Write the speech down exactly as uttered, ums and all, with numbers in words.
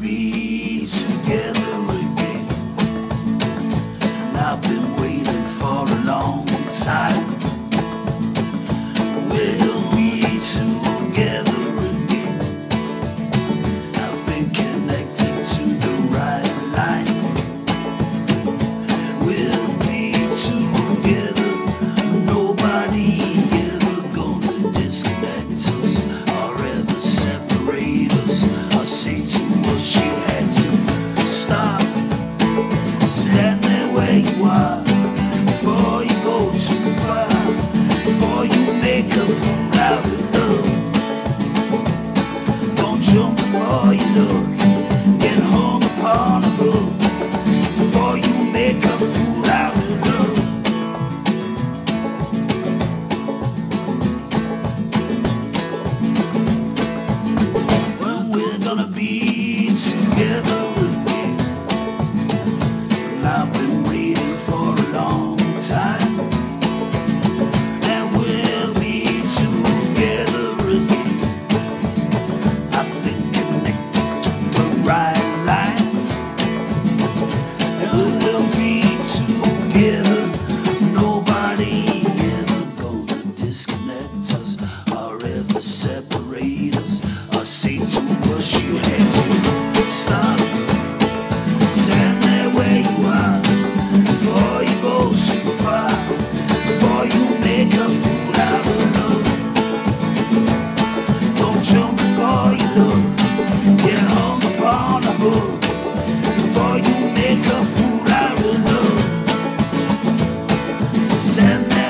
be together again. And I've been waiting for a long time. We'll be together again. I've been connected to the right line. We'll be together. Nobody ever gonna disconnect us or ever separate us or say to us you had to stop. Stand there where you are before you go too far, before you make a fool out of love. Don't jump before you look, get hung upon a hook before you make a fool out of love. When we're gonna be together again, and I've been waiting for a long time. And we'll be together again. I've been connected to the right line. And we'll be together. Nobody ever gonna disconnect us or ever separate us or say to us you had to stop. Stand there where you are before you go too far, before you make a fool out of love. Don't jump before you look, get hung upon a hook before you make a fool out of love. Stand there